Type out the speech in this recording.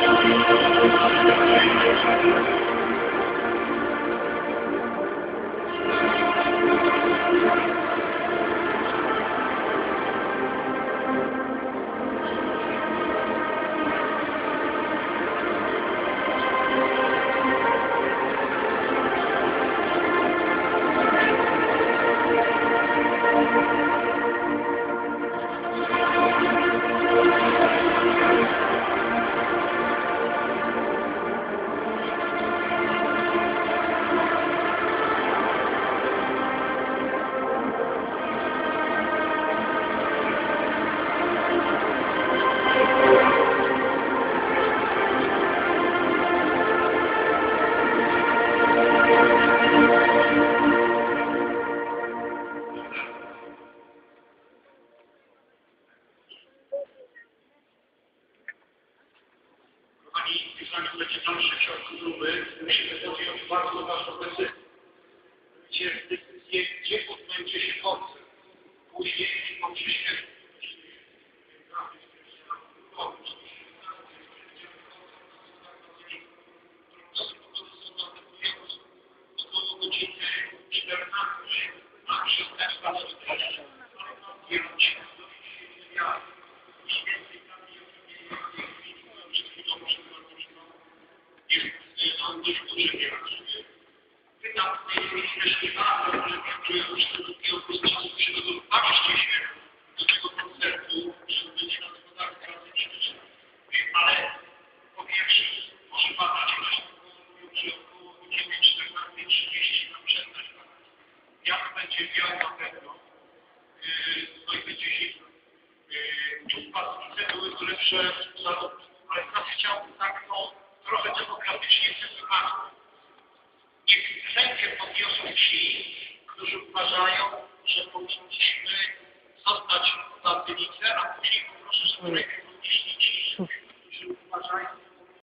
Zanim będzie dalszy ciąg próby, musimy podjąć bardzo ważną decyzję. Decyzję, gdzie odbędzie się koncert. Później po przyspieszeniu. Około godziny 14, a przestępstwa spotkania. Pytam w tej chwili myśliwego, że już takiego procesu przygotowywaliście się do tego koncertu, żeby będzie na tak strategiczny. Ale po pierwsze, może badać, że około godziny 14:30 nam przestać badać. Jak będzie wiał na pewno, no i będzie zimno. Pasnice były lepsze zarobki, ale teraz chciałbym tak trochę demokratycznie wytłumaczyć. Niech rękę podniosą ci, którzy uważają, że powinniśmy zostać na tylicę, a później poproszę, żeby rękę